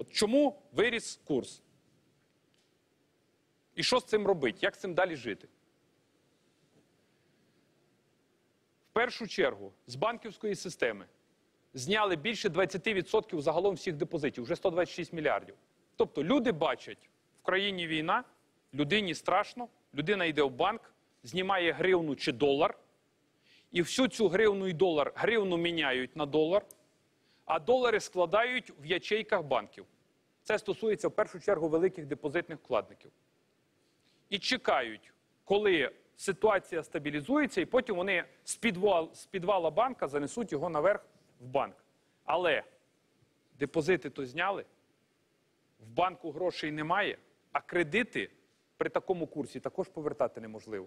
От чому виріс курс? І що з цим робити? Як з цим далі жити? В першу чергу, з банківської системи зняли більше 20% загалом всіх депозитів, вже 126 мільярдів. Тобто люди бачать, в країні війна, людині страшно, людина йде в банк, знімає гривну чи долар, і всю цю гривну і долар, гривну міняють на долар, а долари складають в ячейках банків. Це стосується в першу чергу великих депозитних вкладників. І чекають, коли ситуація стабілізується, і потім вони з підвала банка занесуть його наверх в банк. Але депозити то зняли, в банку грошей немає, а кредити при такому курсі також повертати неможливо.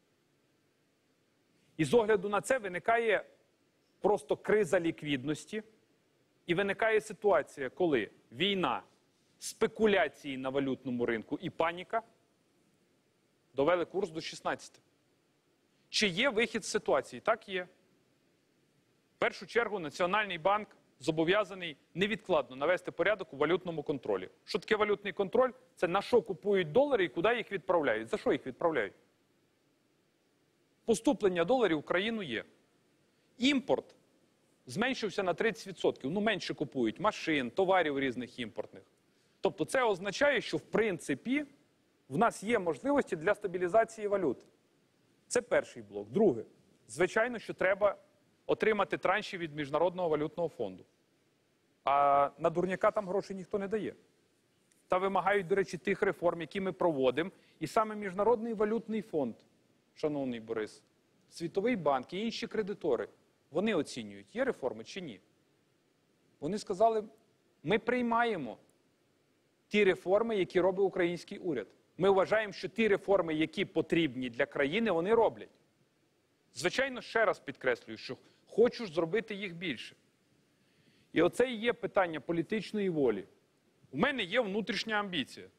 І з огляду на це виникає просто криза ліквідності, і виникає ситуація, коли війна, спекуляції на валютному ринку і паніка довели курс до 16. Чи є вихід з ситуації? Так, є. В першу чергу Національний банк зобов'язаний невідкладно навести порядок у валютному контролі. Що таке валютний контроль? Це на що купують долари і куди їх відправляють. За що їх відправляють? Поступлення доларів в країну є. Імпорт зменшився на 30%. Ну, менше купують машин, товарів різних імпортних. Тобто це означає, що в принципі в нас є можливості для стабілізації валют. Це перший блок. Друге. Звичайно, що треба отримати транші від Міжнародного валютного фонду. А на дурняка там грошей ніхто не дає. Та вимагають, до речі, тих реформ, які ми проводимо. І саме Міжнародний валютний фонд, шановний Борис, Світовий банк і інші кредитори, вони оцінюють, є реформи чи ні. Вони сказали, ми приймаємо ті реформи, які робить український уряд. Ми вважаємо, що ті реформи, які потрібні для країни, вони роблять. Звичайно, ще раз підкреслюю, що хочу зробити їх більше. І оце і є питання політичної волі. У мене є внутрішня амбіція.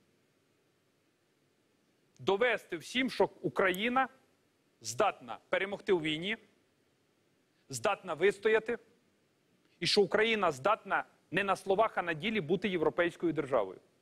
Довести всім, що Україна здатна перемогти у війні, здатна вистояти, і що Україна здатна не на словах, а на ділі бути європейською державою.